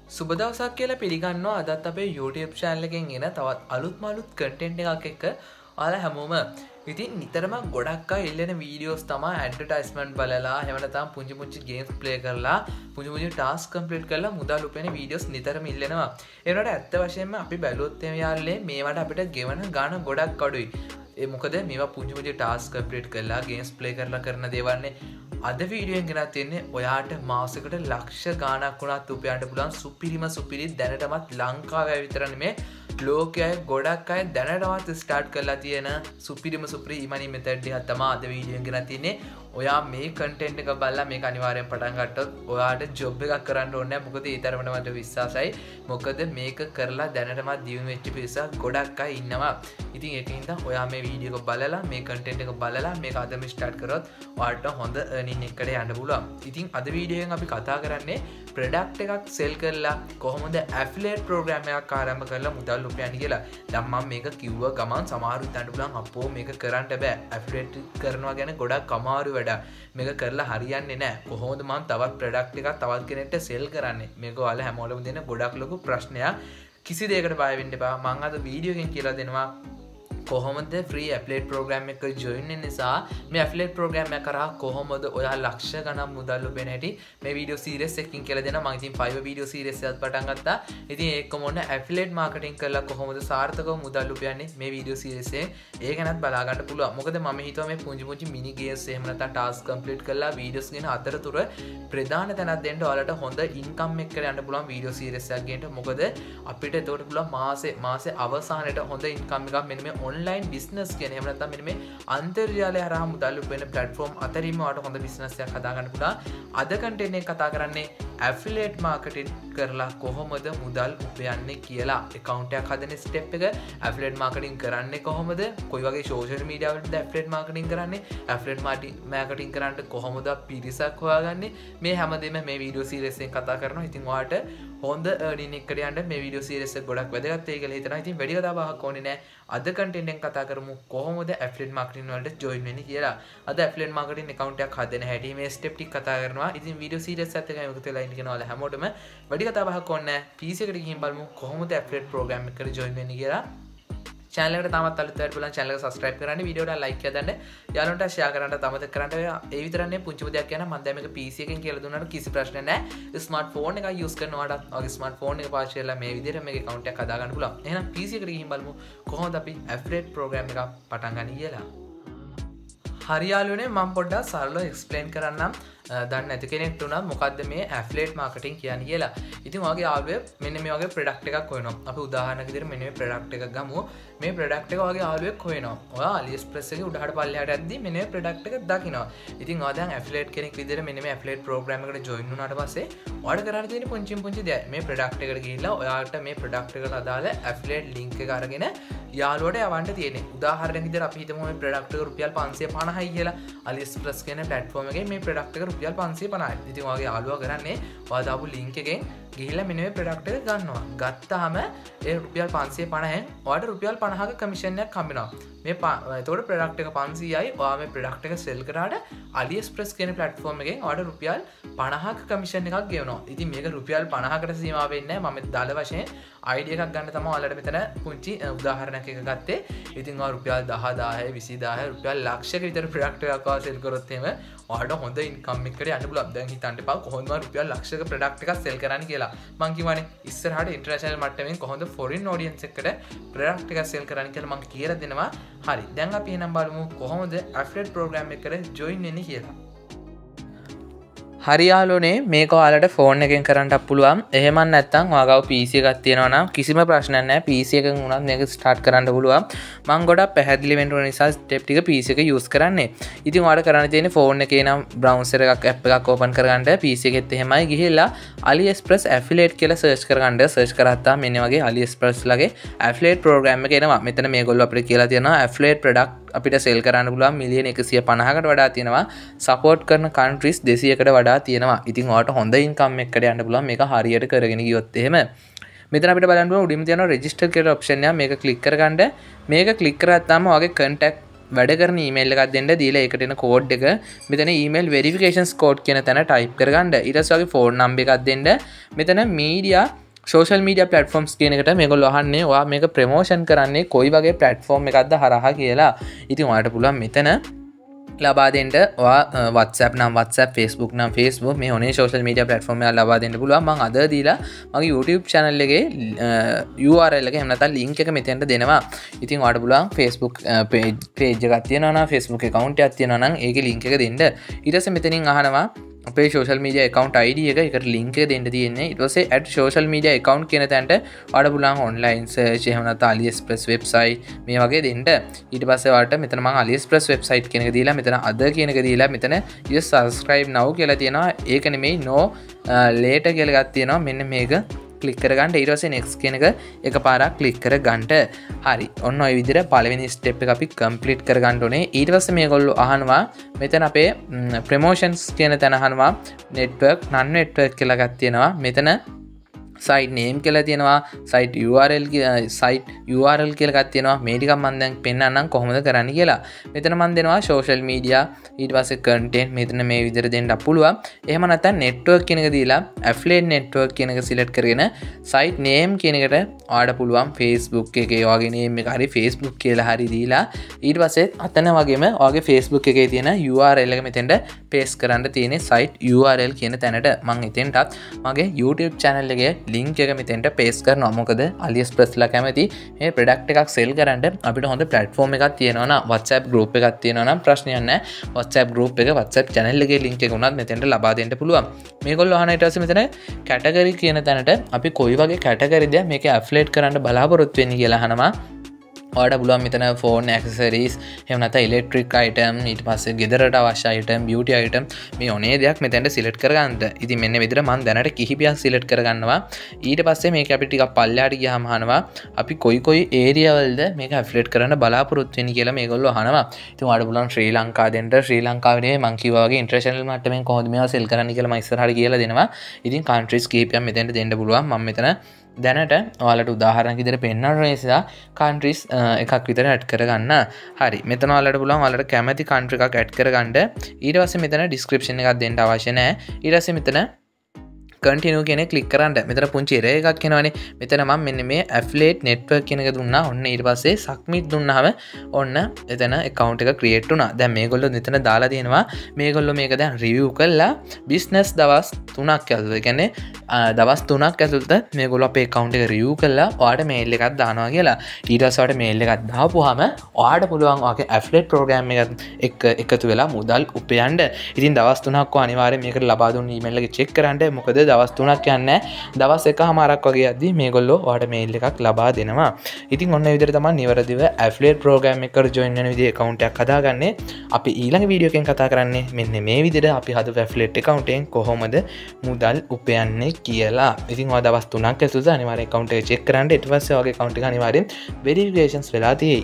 සුබ දවසක් කියලා පිළිගන්නවා අදත් අපේ YouTube channel එකෙන් එන තවත් අලුත් content එකක් එක්ක ඔයාලා හැමෝම ඉතින් නිතරම ගොඩක් අය ඉල්ලන videos තමයි advertisement බලලා එහෙම නැත්නම් පුංචි games play කරලා පුංචි task complete කරලා මුදල් උපයන videos නිතරම ඉල්ලනවා ඒ වුණාට ඇත්ත වශයෙන්ම අපි බැලුවොත් එමේ යාළුවනේ මේවට අපිට ගෙවන ගාණ ගොඩක් අඩුයි ඒ මොකද මේවා පුංචි task complete කරලා games play කරලා කරන දේවල්නේ අද වීඩියෝ එකෙන් ගෙනත් තියෙන්නේ ඔයාට මාසෙකට ලක්ෂ ගාණක් වුණත් උපයන්න පුළුවන් සුපිරි දැනටමත් ලංකාවේ විතර නෙමෙයි ලෝකයේ ගොඩක් අය දැනටමත් ස්ටාර්ට් කරලා තියෙන සුපිරි emoney method එකක් තමයි අද වීඩියෝ එකෙන් ගෙනත් තියෙන්නේ ඔයා මේ content එක බලලා මේක අනිවාර්යෙන් පටන් ගත්තොත් ඔයාට job එකක් කරන්න ඕනේ නැහැ මොකද ඒ තරමට මට විශ්වාසයි මොකද මේක කරලා දැනටමත් දියුණු වෙච්ච පිරිසක් ගොඩක් අය ඉන්නවා ඉතින් ඒකින්ද ඔයා මේ වීඩියෝ එක බලලා මේ content එක බලලා මේක අදම ස්ටාර්ට් කරොත් ඔයාට හොඳ earning එකකට යන්න පුළුවන්. ඉතින් අද වීඩියෝ එකෙන් අපි කතා කරන්නේ product එකක් sell කරලා කොහොමද affiliate program එකක් ආරම්භ කරලා මුදල් උපයන්නේ කියලා. දැන් මම මේක කිව්ව ගමන් සමහරු හිතන්න පුළුවන් අපෝ මේක කරන්න බෑ. affiliate කරනවා ගැන ගොඩක් අමාරු වැඩක්. මේක කරලා හරියන්නේ නැහැ. කොහොමද මම තවත් product එකක් තවත් කෙනෙක්ට sell කරන්නේ? මේක ඔයාලා හැමෝටම දෙන ගොඩක් ලොකු ප්‍රශ්නයක්. කිසි දෙයකට බය වෙන්න එපා. මම අද වීඩියෝ එකෙන් කියලා දෙනවා කොහොමද free affiliate program එක join වෙන්න නිසා මේ affiliate program එක කරා කොහොමද ඔයා ලක්ෂ ගණන් මුදල් උපයන හැටි මේ video series එකකින් කියලා දෙනවා මම ඉතින් 5 video series එකක් පටන් ගත්තා ඉතින් ඒකම ඔන්න affiliate marketing කරලා කොහොමද සාර්ථකව මුදල් උපයන්නේ මේ video series එකේ ඒක ගැනත් බලා ගන්න පුළුවන් මොකද මම හිතුවා මේ පුංචි mini games එහෙම නැත්නම් task complete කරලා videos ගෙන අතරතුර ප්‍රධාන තැනක් දෙන්න ඔයාලට හොඳ income එකකට යන්න පුළුවන් video series එකක් ගේන්න මොකද අපිට එතකොට පුළුවන් මාසේ අවසානයේ හොඳ income එකක් මෙන්න මේ online business කියන එහෙම නැත්නම් මෙන්න මේ අන්තර්ජාලය හරහා මුදල් උපයන platform අතරින්ම ඔයාලට හොඳ business එකක් හදා ගන්න පුළුවන්. අද content එක කතා කරන්නේ affiliate marketing කරලා කොහොමද මුදල් උපයන්නේ කියලා. account එකක් හදන step එක affiliate marketing කරන්නේ කොහොමද? කොයි වගේ social media වලද affiliate marketing කරන්නේ? affiliate marketing කරන්න කොහොමද පිරිසක් හොයාගන්නේ? මේ හැමදේම මේ video series එකෙන් කතා කරනවා. ඉතින් ඔයාලට හොඳ earning එකකට යන්න මේ video series එක ගොඩක් වැදගත් වෙයි කියලා හිතනවා. ඉතින් වැඩි කතා බහක් ඕනේ නැහැ. අද content එකෙන් කතා කරමු කොහොමද affiliate marketing වලට join වෙන්නේ කියලා. අද affiliate marketing account එකක් හදන හැටි මේ step ටික කතා කරනවා. ඉතින් video series එකත් එක්ක එකතු වෙලා ඉන්න කෙනා හැමෝටම වැඩි කතා බහක් ඕනේ නැහැ. PC එකට ගිහින් බලමු කොහොමද affiliate program එකකට join වෙන්නේ කියලා. channel එකට තාමත් අලුත් අයට බලන්න channel එක subscribe කරන්න video එකට like එකක් දාන්න යාළුවන්ට share කරන්න අමතක කරන්න ඒ විතරක් නෙවෙයි පුංචි දෙයක් කියනවා මම දැන් මේක PC එකෙන් කියලා දුන්නාට කිසි ප්‍රශ්නයක් නැහැ smartphone එකක් use කරනවාට ඔගේ smartphone එක පාවිච්චි කරලා මේ විදිහට මේකේ account එකක් හදා ගන්න පුළුවන් එහෙනම් PC එකට ගිහින් බලමු කොහොමද අපි affiliate program එකක් පටන් ගන්න කියලා හරි යාළුවනේ මම පොඩ්ඩක් සරලව explain කරන්නම් දන්නේ නැති කෙනෙක්ට උනත් මොකද්ද මේ affiliate marketing කියන්නේ කියලා. ඉතින් ඔයගේ යාළුවෙක් මෙන්න මේ වගේ product එකක් හොයනවා. අපි උදාහරණයක් විදිහට මෙන්න මේ product එකක් ගමු. මේ product එක ඔයගේ යාළුවෙක් හොයනවා. ඔයා AliExpress එකේ උඩහට පල්ලෙහාට යද්දි මෙන්න මේ product එක දකිනවා. ඉතින් ඔයා දැන් affiliate කෙනෙක් විදිහට මෙන්න මේ affiliate program එකට join වුණාට පස්සේ ඔයාලට කරන්න තියෙන පුංචි දෙයක්. මේ product එකට ගිහිල්ලා ඔයාලට මේ product එකට අදාළ affiliate link එක අරගෙන යාළුවට යවන්න තියෙන්නේ. උදාහරණයක් විදිහට අපි හිතමු මේ product එක රුපියල් 550යි කියලා. AliExpress කියන platform එකේ මේ product එක රුපියල් 550යි. ඉතින් ඔයාගේ යාළුවා කරන්නේ ඔයා දාපු link එකෙන් ගිහිල්ලා මෙන්න මේ product එක ගන්නවා. ගත්තාම ඒ රුපියල් 550ෙන් ඔයාට රුපියල් 50ක commission එකක් හම්බෙනවා. මේ එතකොට product එක 500යි. ඔයා මේ product එක sell කරාට AliExpress කියන platform එකෙන් ඔයාට රුපියල් 50ක commission එකක් ගෙවනවා. ඉතින් මේක රුපියල් 50කට සීමා වෙන්නේ නැහැ. මම දල වශයෙන් idea එකක් ගන්න තමයි ඔයාලට මෙතන පුංචි උදාහරණයක් එක ගත්තේ. ඉතින් ඔයා රුපියල් 10000 20000 රුපියල් ලක්ෂයක විතර product එකක් ඔයා sell කරොත් එහෙම ඔයාට හොඳ income එකකට යන්න පුළුවන්. දැන් හිතන්න එපා කොහොමද රුපියල් ලක්ෂයක product එකක් sell කරන්නේ කියලා. මම කියවනේ ඉස්සරහට international මට්ටමින් කොහොමද foreign audience එකට product එකක් sell කරන්නේ කියලා මම කියලා දෙනවා. හරි. දැන් අපි එහෙනම් බලමු කොහොමද affiliate program එකකට join වෙන්නේ කියලා. හරි යාළුවනේ මේක ඔයාලට ෆෝන් එකෙන් කරන්නත් පුළුවන්. එහෙම නැත්නම් ඔයාගාව PC එකක් තියෙනවා නම් කිසිම ප්‍රශ්නයක් නැහැ. PC එකෙන් උනත් මේක ස්ටාර්ට් කරන්න පුළුවන්. මම ගොඩක් පැහැදිලි වෙන්න ඕන නිසා ස්ටෙප් ටික PC එක යූස් කරන්නේ. ඉතින් ඔයාලට කරන්න තියෙන්නේ ෆෝන් එකේ නම් බ්‍රවුසර් එකක් app එකක් ඕපන් කරගන්න PC එකෙත් එහෙමයි ගිහිල්ලා AliExpress affiliate කියලා search කරගන්න. search කරාත්තාම මෙන්න වගේ AliExpress ලගේ affiliate program එක එනවා. මෙතන මේගොල්ලෝ අපිට කියලා තියෙනවා affiliate product අපිට sell කරන්න පුළුවන් මිලියන 150කට වඩා තියෙනවා. support කරන countries 200කට වඩා තියෙනවා. ඉතින් ඔයාලට හොඳ income එකකට යන්න පුළුවන් මේක හරියට කරගෙන ගියොත් එහෙම. මෙතන අපිට බලන්න පුළුවන් උඩින්ම තියෙනවා register කියලා option එක. මේක click කරගන්න. මේක click කරාම ඔයාගේ contact වැඩ කරන ඊමේල් එකක් දෙන්න දීලා ඒකට එන කෝඩ් එක මෙතන ඊමේල් වෙරිෆිකේෂන්ස් කෝඩ් කියන තැන ටයිප් කරගන්න. ඊට පස්සේ වගේ ෆෝන් නම්බර් එකක් දෙන්න. මෙතන මීඩියා social media platforms කියන එකට මේගොල්ලෝ අහන්නේ ඔයා මේක ප්‍රමෝෂන් කරන්නේ කොයි වගේ platform එකක්ද හරහා කියලා. ඉතින් ඔයාලට පුළුවන් මෙතන ලබා දෙන්න WhatsApp නම් WhatsApp, Facebook නම් Facebook, මේ ඕනේ social media platform එක ලබා දෙන්න පුළුවන්. මම අද දීලා මගේ YouTube channel එකේ URL එක එහෙම නැත්නම් link එක මෙතෙන්ට දෙනවා. ඉතින් ඔයාලට පුළුවන් Facebook page එකක් තියෙනවා නම් Facebook account එකක් තියෙනවා නම් ඒකේ link එක දෙන්න. ඊට පස්සේ මෙතනින් අහනවා අපේ social media account ID එක එකට link එක දෙන්න තියෙන්නේ. ඊට පස්සේ add social media account කියන තැනට ඔයාලට පුළුවන් online search එහෙම නැත්නම් AliExpress website මේ වගේ දෙන්න. ඊට පස්සේ ඔයාලට මෙතන මම AliExpress website කියන එක දීලා මෙතන other කියන එක දීලා මෙතන just subscribe now කියලා තියෙනවා. ඒක නෙමෙයි no later කියලා එකක් තියෙනවා. මෙන්න මේක ක්ලික් කරගන්න. ඊට පස්සේ next කියන එක එකපාරක් ක්ලික් කරගන්න. හරි. ඔන්න ඔය විදිහට පළවෙනි ස්ටෙප් එක අපි කම්ප්ලීට් කරගන්න ඕනේ. ඊට පස්සේ මේගොල්ලෝ අහනවා මෙතන අපේ ප්‍රමෝෂන්ස් කියන තැන අහනවා network non network කියලා එකක් තියෙනවා. මෙතන site name කියලා තියෙනවා, site URL කියලා එකක් තියෙනවා. මේ ටිකක් මම දැන් පෙන්නන්නම් කොහොමද කරන්න කියලා. මෙතන මම දෙනවා social media, ඊට පස්සේ content මෙතන මේ විදිහට දෙන්න පුළුවන්. එහෙම නැත්නම් network කියන එක දීලා affiliate network කියන එක select කරගෙන site name කියන එකට ඔයාලට පුළුවන් Facebook එකේ ඔයාගේ name එක හරි Facebook කියලා හරි දීලා ඊට පස්සේ අතන වගේම ඔයාගේ Facebook එකේ තියෙන URL එක මෙතෙන්ට paste කරන්න තියෙන site URL කියන තැනට මම එතෙන්ටත් මගේ YouTube channel එකේ link එක මෙතෙන්ට paste කරනවා. මොකද AliExpress ලා කැමති මේ product එකක් sell කරන්න අපිට හොඳ platform එකක් තියෙනවා නම් WhatsApp group එකක් තියෙනවා නම් ප්‍රශ්නයක් නැහැ. WhatsApp group එක WhatsApp channel එකේ link එක උනත් මෙතෙන්ට ලබා දෙන්න පුළුවන්. මේගොල්ලෝ අහන ඊට පස්සේ මෙතන category කියන තැනට අපි කොයි වගේ category ද මේක affiliate කරන්න බලාපොරොත්තු වෙන්නේ කියලා අහනවා. ඔයාලට පුළුවන් මෙතන phone accessories එහෙම නැත්නම් electric item ඊට පස්සේ ගෙදරට අවශ්‍ය item beauty item මේ ඕනේ දෙයක් මෙතෙන්ට select කරගන්න. ඉතින් මෙන්න විදිහට මම දැනට කිහිපයක් select කරගන්නවා. ඊට පස්සේ මේක අපි ටිකක් පල්ලෙහාට ගියාම අහනවා අපි කොයි area වලද මේක affiliate කරන්න බලාපොරොත්තු වෙන්නේ කියලා මේගොල්ලෝ අහනවා. ඉතින් ඔයාලට පුළුවන් ශ්‍රී ලංකාව දෙන්න. ශ්‍රී ලංකාවේ නෙමෙයි මම කිව්වා වගේ international මට්ටමින් කොහොමද මේවා sell කරන්න කියලා මම ඉස්සරහට කියලා දෙනවා. ඉතින් countries කිහිපයක් මෙතෙන්ට දෙන්න පුළුවන්. මම මෙතන දැනට ඔයාලට උදාහරණයක් විදිහට පෙන්නන්න නිසා countries එකක් විතර ඇඩ් කරගන්න. හරි. මෙතන ඔයාලට පුළුවන් ඔයාලට කැමති country එකක් ඇඩ් කරගන්න. ඊට පස්සේ මෙතන description එකක් දෙන්න අවශ්‍ය නැහැ. ඊට පස්සේ මෙතන continue කියන එක ක්ලික් කරන්න. මෙතන පුංචි error එකක් එනවනේ. මෙතන මම මෙන්න මේ affiliate network කියන එක දුන්නා. ඔන්න ඊට පස්සේ submit දුන්නාම ඔන්න එතන account එක create වුණා. දැන් මේගොල්ලෝ මෙතන දාලා තියෙනවා මේගොල්ලෝ මේක දැන් review කරලා business දවස් 3ක් ඇතුළත. ඒ කියන්නේ දවස් 3ක් ඇතුළත මේගොල්ලෝ අපේ account එක review කරලා ඔයාලට mail එකක් දානවා කියලා. ඊට පස්සේ ඔයාලට mail එකක් දාපුවාම ඔයාලට පුළුවන් ඔයාගේ affiliate program එක එකතු වෙලා මුදල් උපයන්න. ඉතින් දවස් 3ක් අනිවාර්යෙන් මේකට ලබා දුන්න email එක check කරන්න. මොකද දවස් 3ක් යන්නේ දවස් 1මාරක් වගේ යද්දි මේගොල්ලෝ ඔයාලට මේල් එකක් ලබා දෙනවා. ඉතින් ඔන්න ඒ විදිහට තමයි නිවැරදිව affiliate program එකකට join වෙන විදිහේ account එකක් හදාගන්නේ. අපි ඊළඟ වීඩියෝ එකෙන් කතා කරන්නේ මෙන්න මේ විදිහට අපි හදපු affiliate account එකෙන් කොහොමද මුදල් උපයන්නේ කියලා. ඉතින් ඔයා දවස් 3ක් ඇතුළත අනිවාර්යෙන් account එක check කරන්න. ඊට පස්සේ ඔයාගේ account එක අනිවාර්යෙන් verifications වෙලා තියෙයි.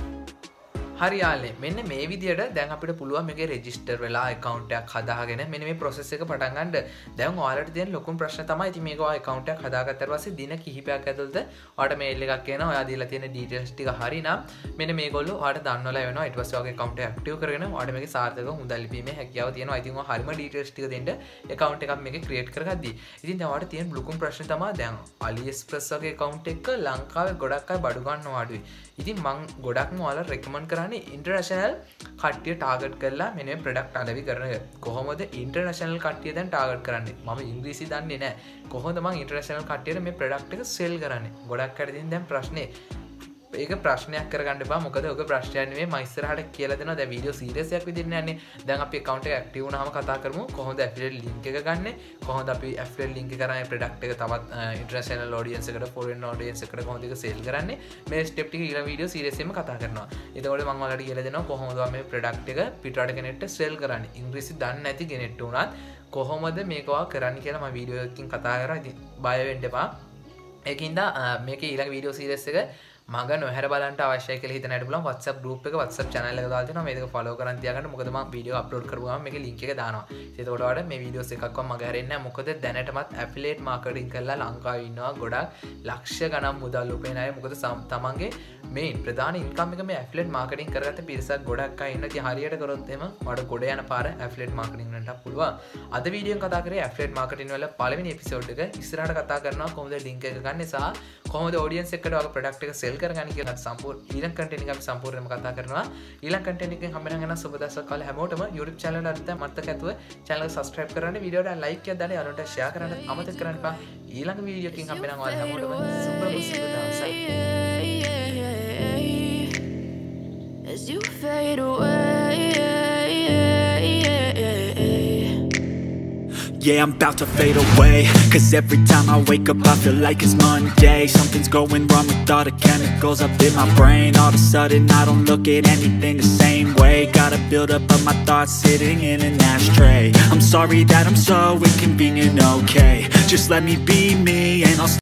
හරි යාළුවනේ මෙන්න මේ විදියට දැන් අපිට පුළුවන් මේකේ රෙජිස්ටර් වෙලා account එකක් හදාගෙන මෙන්න මේ process එක පටන් ගන්න. දැන් ඔයාලට තියෙන ලොකුම ප්‍රශ්න තමයි ඉතින් මේක ඔයා account එකක් හදාගත්තාට පස්සේ දින කිහිපයක් ඇතුළත ඔයාලට mail එකක් එනවා. ඔයා දීලා තියෙන details ටික හරි නම් මෙන්න මේගොල්ලෝ ඔයාලට දන්වලා වෙනවා. ඊට පස්සේ ඔයාගේ account එක active කරගෙන ඔයාලට මේකේ සාර්ථකව මුදල් ලිපීමේ හැකියාව තියෙනවා. ඉතින් ඔයා හරිම details ටික දෙන්න account එකක් මේකේ create කරගද්දී. ඉතින් දැන් ඔයාලට තියෙන ලොකුම ප්‍රශ්නේ තමයි දැන් AliExpress වගේ account එකක ලංකාවේ ගොඩක් අය බඩු ගන්නව අඩුයි. ඉතින් මම ගොඩක්ම ඔයාලා recommend කරන්නේ international කට්ටිය target කරලා මෙන්න මේ product අලෙවි කරන එක. කොහොමද international කට්ටිය දැන් target කරන්නේ? මම ඉංග්‍රීසි දන්නේ නැහැ. කොහොමද මම international කට්ටියට මේ product එක sell කරන්නේ? ගොඩක් අය ඉතින් දැන් ප්‍රශ්නේ ඒක ප්‍රශ්නයක් කරගන්න එපා. මොකද ඔක ප්‍රශ්නයක් නෙමෙයි මම ඉස්සරහට කියලා දෙනවා. දැන් වීඩියෝ සීරියස් එකක් විදිහට නෑනේ. දැන් අපි account එක active වුණාම කතා කරමු කොහොමද affiliate link එක ගන්නෙ, කොහොමද අපි affiliate link එක කරන් ඒ product එක තවත් international audience එකට, foreign audience එකට කොහොමද ඒක sell කරන්නේ. මේ step ටික ඊළඟ වීඩියෝ සීරියස් එකෙන්ම කතා කරනවා. එතකොට මම ඔයාලට කියලා දෙනවා කොහොමද මේ product එක පිටරට කෙනෙක්ට sell කරන්නේ. ඉංග්‍රීසි දන්නේ නැති කෙනෙක්ට උනත් කොහොමද මේක ඔයා කරන්නේ කියලා මම වීඩියෝ එකකින් කතා කරා. ඉතින් බය වෙන්න එපා. ඒකින්ද මේකේ ඊළඟ වීඩියෝ සීරීස් එක මග නොහැර බලන්න අවශ්‍යයි කියලා හිතනට පුළුවන් WhatsApp group එක WhatsApp channel එක දාලා තියෙනවා මේක follow කරන් තියාගන්න මොකද මම වීඩියෝ upload කරපුවාම මේකේ link එක දානවා ඒකට ඔයාලට මේ videos එකක්වත් මග හැරෙන්නේ නැහැ මොකද දැනටමත් affiliate marketing කරලා ලංකාවේ ඉන්නවා ගොඩක් ලක්ෂ ගණන් මුදල් උපයන අය මොකද තමන්ගේ මේ ප්‍රධාන income එක මේ affiliate marketing කරගත්ත පිරිසක් ගොඩක් අය ඉන්නවා ඉතින් හරියට කරොත් එම ඔයාලට ගොඩ යන පාර affiliate marketing වලට පුළුවන් අද වීඩියෝ එක කතා කරේ affiliate marketing වල පළවෙනි episode එක ඉස්සරහට කතා කරනවා කොහොමද link එක ගන්න සහ කොහොමද audience එකට ඔයාගේ product එක sell කරගන්න කියලා සම්පූර්ණ ඊළඟ content එක අපි සම්පූර්ණයෙන්ම කතා කරනවා ඊළඟ content එකෙන් හම්බෙන යන සුබ දවසක් කාලේ හැමෝටම YouTube channel එකට මතක ඇතුව channel එක subscribe කරන්න වීඩියෝට like එකක් දාලා යාළුවන්ට share කරන්න අමතක කරන්න එපා ඊළඟ වීඩියෝ එකකින් හම්බෙන ඔයාලා හැමෝටම සුබ දවසක් as you fade away. Yeah, I'm about to fade away, 'cause every time I wake up I feel like it's Monday. Something's going wrong with all the chemicals up in my brain. All of a sudden I don't look at anything the same way. Gotta build up of my thoughts sitting in an ashtray. I'm sorry that I'm so inconvenient, okay. Just let me be me and I'll